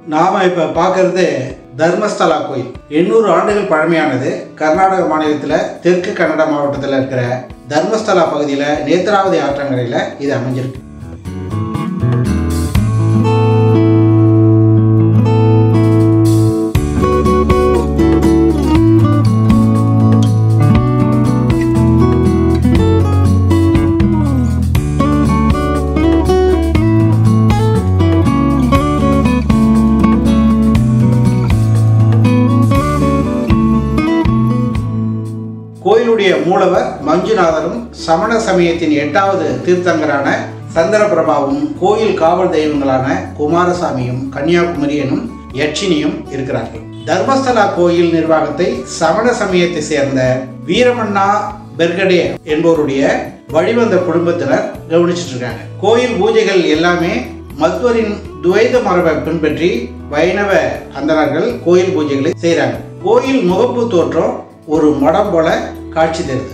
நாம இப்ப பார்க்கறது தர்மஸ்தலா கோயில். 800 ஆண்டுகள் பழமையானது. கர்நாடக மாநிலத்தில் தெற்கு கன்னட மாவட்டத்தில் இருக்கிற தர்மஸ்தலா பகுதியில் நேத்ராவதி ஆற்றங்கரையில் இது அமைஞ்சிருக்கு. கோயிலுடைய மூலவர் மஞ்சுநாதரும் சமண சமயத்தின் 8வது தீர்த்தங்கரான சந்திரபிரபாவும் கோயில் காவல் தெய்வங்களான குமாரசாமியும் கன்னியாகுமரியனும் யட்சினியும் இருக்கிறார்கள். தர்மஸ்தலா கோயில் நிர்வாகத்தை சமண சமயத்தை சேர்ந்த வீரமண்ணா பெர்கடே என்பவருடைய வழிவந்த குடும்பத்தினர் கவனிச்சுட்டு இருக்காங்க. கோயில் பூஜைகள் எல்லாமே மத்வரின் துவைத மரபை பின்பற்றி வைணவ அந்தணர்கள் கோயில் பூஜைகளை செய்கிறாங்க. கோயில் முகப்பு தோற்றம் ஒரு மடம் போல காட்சி தருது.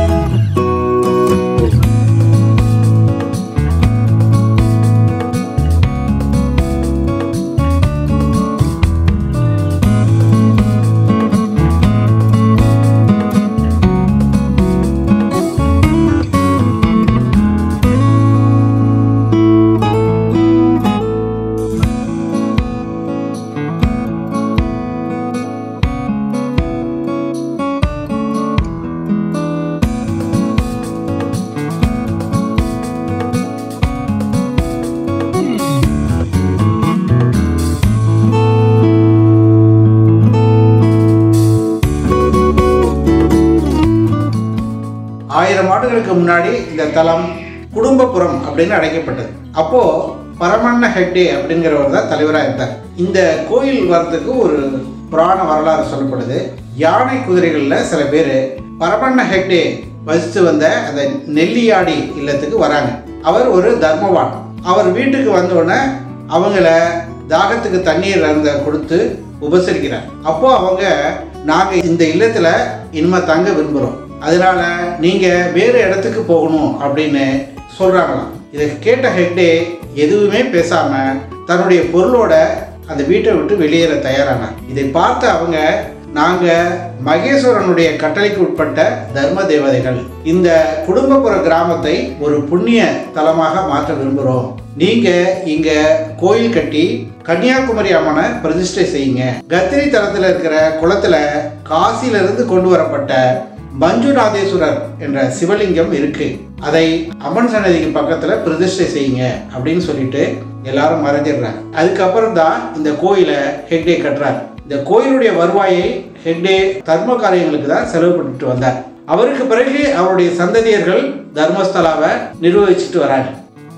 ஆயிரம் ஆண்டுகளுக்கு முன்னாடி இந்த தலம் குடும்பபுரம் அப்படின்னு அழைக்கப்பட்டது. அப்போ பரமண்ண ஹெக்டே அப்படிங்கிறவர் தான் தலைவராக இருந்தார். இந்த கோயில் வரத்துக்கு ஒரு புராண வரலாறு சொல்லப்படுது. யானை குதிரைகளில் சில பேர் பரமண்ண ஹெக்டே வசித்து வந்த அந்த நெல்லியாடி இல்லத்துக்கு வராங்க. அவர் ஒரு தர்மவான். அவர் வீட்டுக்கு வந்தோடனே அவங்கள தாகத்துக்கு தண்ணீர் இருந்த கொடுத்து உபசரிக்கிறார். அப்போ அவங்க நாங்கள் இந்த இல்லத்தில் இனிமே தங்க விரும்புகிறோம், அதனால நீங்க வேறு இடத்துக்கு போகணும் அப்படின்னு சொல்றாங்களாம். இதை கேட்ட ஹெக்டே எதுவுமே பேசாம தன்னுடைய பொருளோட அந்த வீட்டை விட்டு வெளியேற தயாரானார். இதை பார்த்த அவங்க, நாங்க மகேஸ்வரனுடைய கட்டளைக்கு உட்பட்ட தர்ம தேவதைகள், இந்த குடும்பப்புற கிராமத்தை ஒரு புண்ணிய தலமாக மாற்ற விரும்புகிறோம். நீங்க இங்க கோயில் கட்டி கன்னியாகுமரி அம்மனை பிரதிஷ்டை செய்யுங்க. கத்திரி தலத்தில் இருக்கிற குளத்துல காசிலிருந்து கொண்டு வரப்பட்ட மஞ்சுநாதேஸ்வரர் என்ற சிவலிங்கம் இருக்கு, அதை அம்மன் சன்னதிக்கு பக்கத்துல பிரதிஷ்டை செய்யுங்க அப்படின்னு சொல்லிட்டு எல்லாரும் மறைஞ்சிடுறாங்க. அதுக்கப்புறம் தான் இந்த கோயிலை ஹெக்டே கட்டுறார். இந்த கோயிலுடைய வருவாயை ஹெக்டே தர்ம காரியங்களுக்கு தான் செலவு பண்ணிட்டு வந்தார். அவருக்கு பிறகு அவருடைய சந்ததியர்கள் தர்மஸ்தலாவை நிர்வகிச்சுட்டு வராங்க.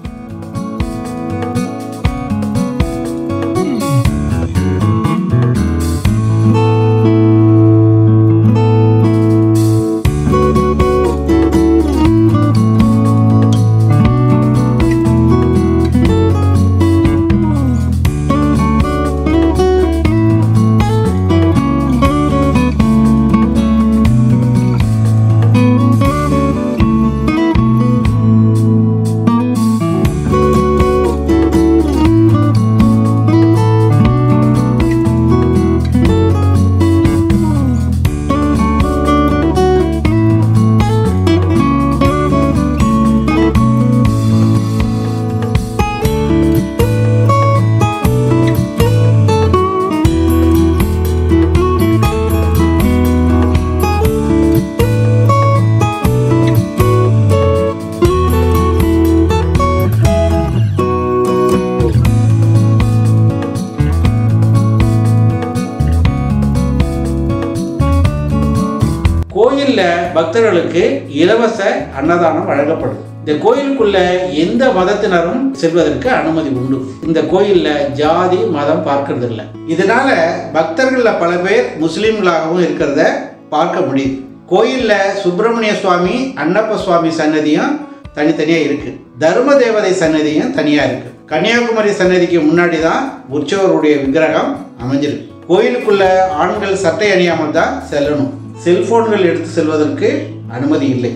கோயில்ல பக்தர்களுக்கு இலவச அன்னதானம் வழங்கப்படும். இந்த கோயிலுக்குள்ள எந்த மதத்தினரும் செல்வதற்கு அனுமதி உண்டு. இந்த கோயில்ல ஜாதி மதம் பார்க்கறது இல்லை. இதனால பக்தர்கள்ல பல பேர் முஸ்லிம்களாகவும் இருக்கிறத பார்க்க முடியுது. கோயில்ல சுப்பிரமணிய சுவாமி, அன்னப்ப சுவாமி சன்னதியும் தனித்தனியா இருக்கு. தர்ம தேவதை சன்னதியும் தனியா இருக்கு. கன்னியாகுமரி சன்னதிக்கு முன்னாடி தான் உற்சவருடைய விக்கிரகம் அமைஞ்சிருக்கு. கோயிலுக்குள்ள ஆண்கள் சட்டை அணியாமல் தான் செல்லணும். செல்போன்கள் எடுத்து செல்வதற்கு அனுமதி இல்லை.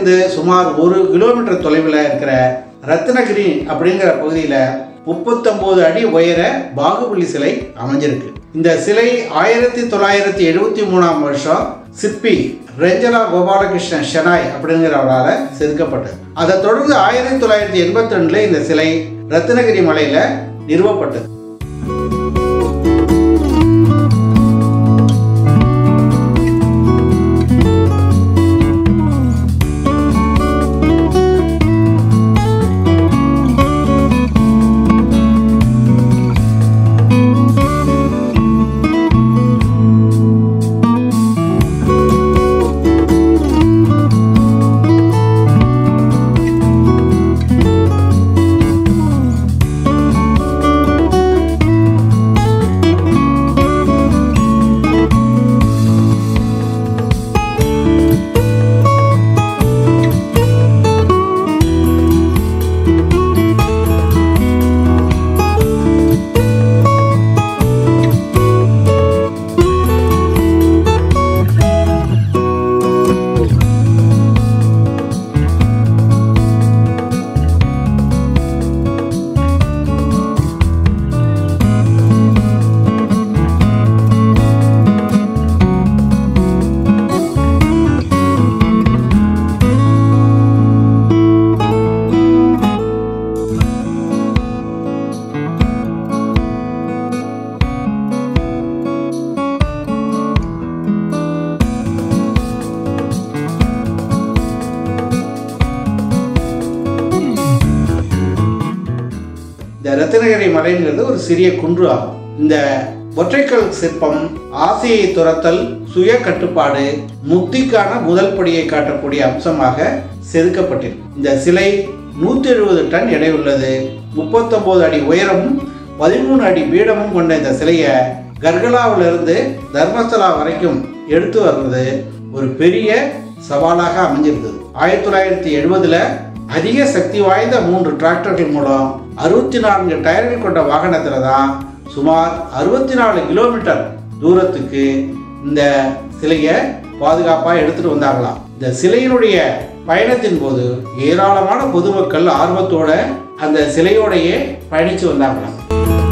இருந்து சுமார் 1 கிலோமீட்டர் தொலைவில் இருக்கிற ரத்னகிரி அப்படிங்கிற பகுதியில் 39 அடி உயர பாகுபலி சிலை அமைஞ்சிருக்கு. இந்த சிலை 1973ஆம் வருஷம் சிற்பி ரெஞ்சலா கோபாலகிருஷ்ண ஷெனாய் அப்படிங்கிறவரால் செதுக்கப்பட்டது. அதை தொடர்ந்து 1982 இந்த சிலை ரத்னகிரி மலையில் நிறுவப்பட்டது. இந்த ரத்னகிரி மலைங்கிறது ஒரு சிறிய குன்று ஆகும். இந்த ஒற்றைக்கல் சிற்பம் ஆசையை துரத்தல், சுய கட்டுப்பாடு, முக்திக்கான முதல் படியை காட்டக்கூடிய அம்சமாக செதுக்கப்பட்டிருக்கு. இந்த சிலை 170 டன் எடை உள்ளது. 39 அடி உயரமும் 13 அடி பீடமும் கொண்ட இந்த சிலையை கர்கலாவிலிருந்து தர்மஸ்தலா வரைக்கும் எடுத்து வர்றது ஒரு பெரிய சவாலாக அமைஞ்சிருந்தது. 1970 அதிக சக்தி வாய்ந்த 3 டிராக்டர்கள் மூலம் 64 டயர்கள் கொண்ட வாகனத்தில் தான் சுமார் 64 கிலோமீட்டர் தூரத்துக்கு இந்த சிலையை பாதுகாப்பாக எடுத்துட்டு வந்தாங்களாம். இந்த சிலையினுடைய பயணத்தின் போது ஏராளமான பொதுமக்கள் ஆர்வத்தோட அந்த சிலையோடையே பயணித்து வந்தாங்களாம்.